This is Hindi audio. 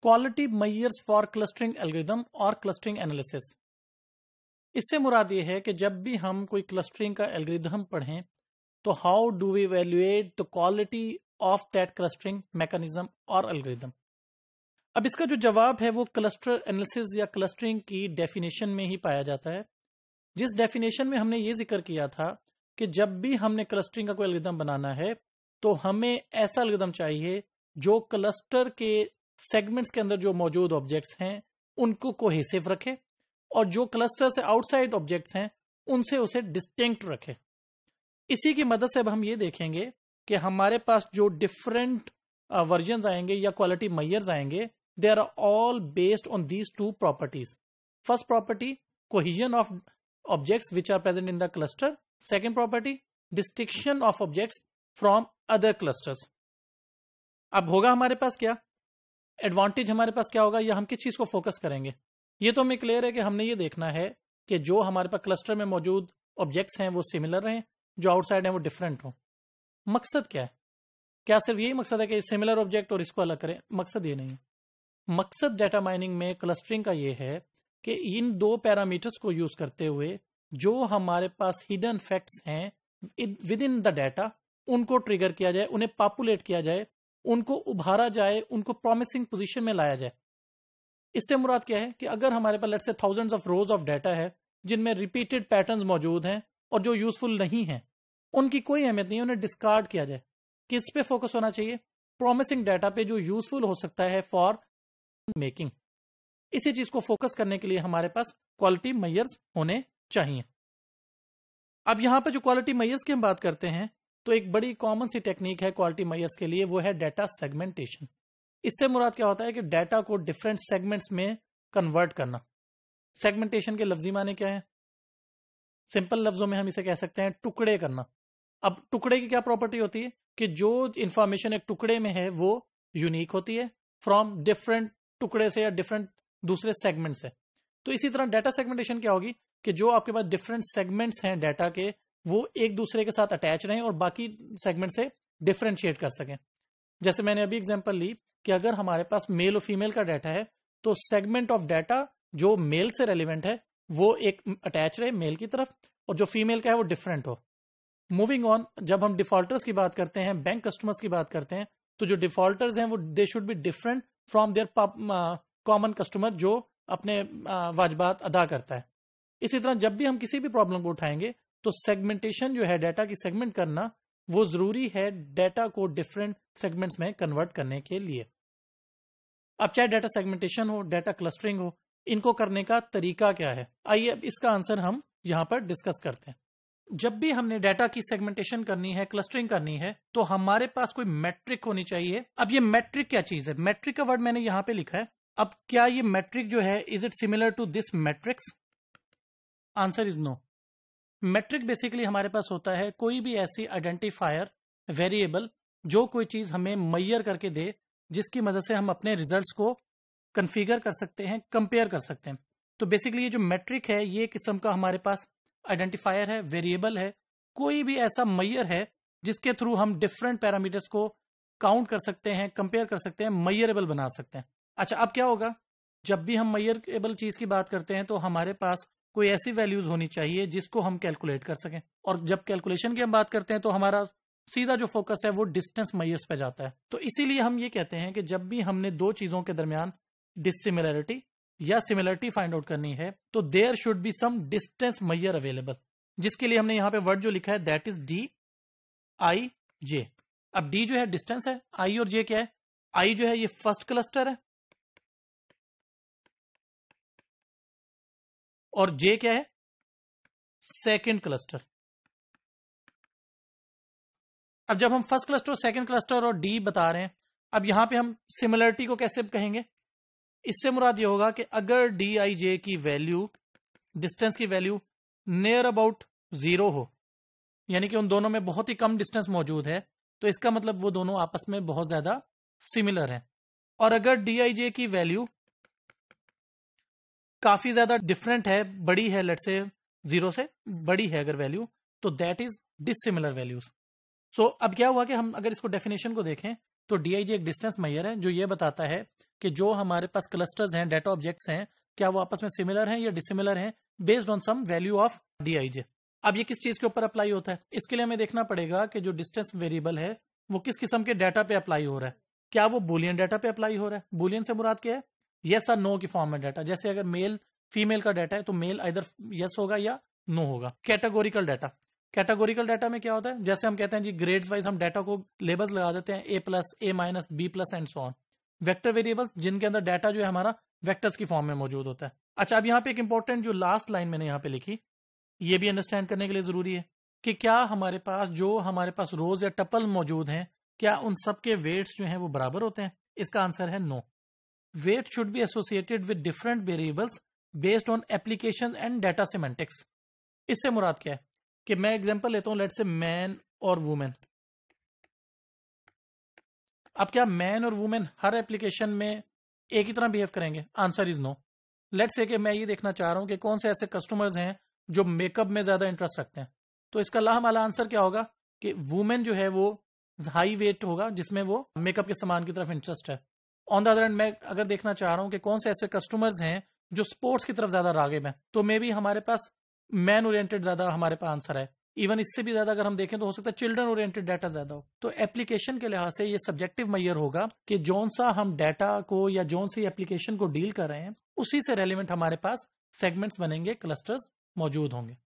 Quality measures for clustering algorithm और क्लस्टरिंग एनालिसिस। इससे मुराद ये है कि जब भी हम कोई क्लस्टरिंग का एल्गोरिथम पढ़ें तो how do we evaluate the quality of that clustering mechanism और एल्गोरिथम। अब इसका जो जवाब है वो क्लस्टर एनालिसिस या क्लस्टरिंग की डेफिनेशन में ही पाया जाता है, जिस डेफिनेशन में हमने ये जिक्र किया था कि जब भी हमने क्लस्टरिंग का कोई एल्गोरिथम बनाना है तो हमें ऐसा एल्गोरिथम चाहिए जो क्लस्टर के सेगमेंट्स के अंदर जो मौजूद ऑब्जेक्ट्स हैं उनको कोहेसिव रखे और जो क्लस्टर से आउटसाइड ऑब्जेक्ट्स हैं उनसे उसे डिस्टिंक्ट रखे। इसी की मदद से अब हम ये देखेंगे कि हमारे पास जो डिफरेंट वर्जन आएंगे या क्वालिटी मेजर्स आएंगे, they are all based on these two properties. First property, cohesion of objects which are present in the cluster. Second property, distinction of objects from other clusters. अब होगा हमारे पास क्या एडवांटेज, हमारे पास क्या होगा या हम किस चीज को फोकस करेंगे। ये तो हमें क्लियर है कि हमने ये देखना है कि जो हमारे पास क्लस्टर में मौजूद ऑब्जेक्ट्स हैं वो सिमिलर रहें, जो आउटसाइड हैं वो डिफरेंट हो। मकसद क्या है? क्या सिर्फ यही मकसद है कि सिमिलर ऑब्जेक्ट और इसको अलग करें? मकसद ये नहीं है। मकसद डाटा माइनिंग में क्लस्टरिंग का ये है कि इन दो पैरामीटर्स को यूज करते हुए जो हमारे पास हिडन फैक्ट्स हैं विद इन द डाटा उनको ट्रिगर किया जाए, उन्हें पॉपुलेट किया जाए, उनको उभारा जाए, उनको प्रॉमिसिंग पोजीशन में लाया जाए। इससे मुराद क्या है कि अगर हमारे पास let's say thousands of rows of data है जिनमें रिपीटेड पैटर्न्स मौजूद हैं और जो यूजफुल नहीं है, उनकी कोई अहमियत नहीं है, उन्हें डिस्कार्ड किया जाए। किस पे फोकस होना चाहिए? प्रॉमिसिंग डाटा पे जो यूजफुल हो सकता है फॉर मेकिंग। इसी चीज को फोकस करने के लिए हमारे पास क्वालिटी मेजर्स होने चाहिए। अब यहां पे जो क्वालिटी मेजर्स की हम बात करते हैं तो एक बड़ी कॉमन सी टेक्निक है क्वालिटी मेजर्स के लिए, वो है डाटा सेगमेंटेशन। इससे मुराद क्या होता है कि डाटा को डिफरेंट सेगमेंट्स में कन्वर्ट करना। सेगमेंटेशन के लफ्जी माने क्या है? सिंपल लफ्जों में हम इसे कह सकते हैं टुकड़े करना। अब टुकड़े की क्या प्रॉपर्टी होती है कि जो इंफॉर्मेशन एक टुकड़े में है वो यूनिक होती है फ्रॉम डिफरेंट टुकड़े से या डिफरेंट दूसरे सेगमेंट से। तो इसी तरह डाटा सेगमेंटेशन क्या होगी कि जो आपके पास डिफरेंट सेगमेंट्स हैं डाटा के वो एक दूसरे के साथ अटैच रहें और बाकी सेगमेंट से डिफरेंशिएट कर सकें। जैसे मैंने अभी एग्जांपल ली कि अगर हमारे पास मेल और फीमेल का डाटा है तो सेगमेंट ऑफ डाटा जो मेल से रेलिवेंट है वो एक अटैच रहे मेल की तरफ और जो फीमेल का है वो डिफरेंट हो। मूविंग ऑन, जब हम डिफॉल्टर्स की बात करते हैं, बैंक कस्टमर्स की बात करते हैं, तो जो डिफॉल्टर्स हैं वो they should be different from their common customer जो अपने वाजबात अदा करता है। इसी तरह जब भी हम किसी भी प्रॉब्लम को उठाएंगे तो सेगमेंटेशन जो है डाटा की सेगमेंट करना वो जरूरी है डाटा को डिफरेंट सेगमेंट्स में कन्वर्ट करने के लिए। अब चाहे डाटा सेगमेंटेशन हो, डाटा क्लस्टरिंग हो, इनको करने का तरीका क्या है, आइए अब इसका आंसर हम यहां पर डिस्कस करते हैं। जब भी हमने डाटा की सेगमेंटेशन करनी है, क्लस्टरिंग करनी है, तो हमारे पास कोई मैट्रिक होनी चाहिए। अब ये मैट्रिक क्या चीज है? मैट्रिक का वर्ड मैंने यहां पे लिखा है। अब क्या ये मैट्रिक जो है is it similar to this matrix? Answer is no. Metric basically हमारे पास होता है कोई भी ऐसी आइडेंटिफायर वेरिएबल जो कोई चीज हमें मेजर करके दे जिसकी मदद से हम अपने रिजल्ट्स को कॉन्फ़िगर कर सकते हैं, कंपेयर कर सकते हैं। तो बेसिकली ये जो मैट्रिक है ये किस्म का हमारे पास आइडेंटिफायर है, वेरिएबल है, कोई भी ऐसा मेजर है जिसके थ्रू हम डिफरेंट पैरामीटर्स को काउंट कर सकते हैं, कंपेयर कर सकते हैं, मेजरेबल बना सकते हैं। अच्छा, अब क्या होगा? जब भी हम मेजरेबल चीज की बात करते हैं तो हमारे पास कोई ऐसी वैल्यूज होनी चाहिए जिसको हम कैलकुलेट कर सकें। और जब कैलकुलेशन की हम बात करते हैं तो हमारा सीधा जो फोकस है वो डिस्टेंस मेजर्स पे जाता है। तो इसीलिए हम ये कहते हैं कि जब भी हमने दो चीजों के दरमियान डिसिमिलरिटी या सिमिलरिटी फाइंड आउट करनी है तो there should be some distance measure available, जिसके लिए हमने यहाँ पे वर्ड जो लिखा है that is D I J. अब डी जो है डिस्टेंस है, आई और जे क्या है? आई जो है ये फर्स्ट क्लस्टर है और जे क्या है? Second cluster. अब जब हम फर्स्ट क्लस्टर और सेकंड क्लस्टर और डी बता रहे हैं, अब यहां पे हम सिमिलरिटी को कैसे कहेंगे? इससे मुराद ये होगा कि अगर डी आई जे की वैल्यू, डिस्टेंस की वैल्यू नियर अबाउट 0 हो, यानी कि उन दोनों में बहुत ही कम डिस्टेंस मौजूद है, तो इसका मतलब वो दोनों आपस में बहुत ज्यादा सिमिलर हैं। और अगर डी आई जे की वैल्यू काफी ज्यादा डिफरेंट है, बड़ी है, लेट्स से 0 से बड़ी है अगर वैल्यू, तो that is dissimilar values. So अब क्या हुआ कि हम अगर इसको डेफिनेशन को देखें तो डीआईजे एक डिस्टेंस मेजर है जो ये बताता है कि जो हमारे पास क्लस्टर्स हैं, डाटा ऑब्जेक्ट्स हैं, क्या वो आपस में सिमिलर हैं या डिसिमिलर हैं based on some value of DIJ. अब ये किस चीज के ऊपर अप्लाई होता है? इसके लिए हमें देखना पड़ेगा कि जो डिस्टेंस वेरिएबल है वो किस किस्म के डाटा पे अप्लाई हो रहा है। क्या वो बुलियन डाटा पे अप्लाई हो रहा है? बुलियन से मुराद क्या है? यस और नो की फॉर्म में डाटा। जैसे अगर मेल फीमेल का डाटा है तो मेल इधर यस होगा या नो होगा। कैटेगोरिकल डाटा, कैटेगोरिकल डाटा में क्या होता है? जैसे हम कहते हैं जी ग्रेड्स वाइज हम डाटा को लेबल्स लगा देते हैं, A+, A-, B+ and so on. Vector variables जिनके अंदर डाटा जो है हमारा वेक्टर्स की फॉर्म में मौजूद होता है। अच्छा, अब यहाँ पे एक इंपॉर्टेंट जो लास्ट लाइन मैंने यहाँ पे लिखी, ये भी अंडरस्टैंड करने के लिए जरूरी है कि क्या हमारे पास रोज या टपल मौजूद हैं, क्या उन सब के वेट्स जो हैं वो बराबर होते हैं? इसका आंसर है no. Weight should be associated with different variables based on application and data semantics. इससे मुराद क्या है कि मैं एग्जांपल लेता हूं, लेट्स से मैन और वुमेन। अब क्या मैन और वुमेन हर एप्लीकेशन में एक ही तरह बिहेव करेंगे? Answer is no. Let's say कि मैं ये देखना चाह रहा हूं कि कौन से ऐसे कस्टमर्स हैं जो मेकअप में ज्यादा इंटरेस्ट रखते हैं, तो इसका लाहमाला आंसर क्या होगा कि वुमेन जो है वो हाई वेट होगा जिसमें वो मेकअप के सामान की तरफ इंटरेस्ट है। ऑन द अदर हैंड मैं अगर देखना चाह रहा हूं कि कौन से ऐसे कस्टमर्स हैं जो स्पोर्ट्स की तरफ ज्यादा रागिब हैं, तो मे भी हमारे पास मैन ओरिएंटेड ज्यादा हमारे पास आंसर है। इवन इससे भी ज्यादा अगर हम देखें तो हो सकता है चिल्ड्रन ओरिएंटेड डाटा ज्यादा हो। तो एप्लीकेशन के लिहाज से ये सब्जेक्टिव मैयर होगा कि जौन सा हम डाटा को या जौन सी एप्लीकेशन को डील कर रहे हैं उसी से रेलिवेंट हमारे पास सेगमेंट्स बनेंगे, क्लस्टर्स मौजूद होंगे।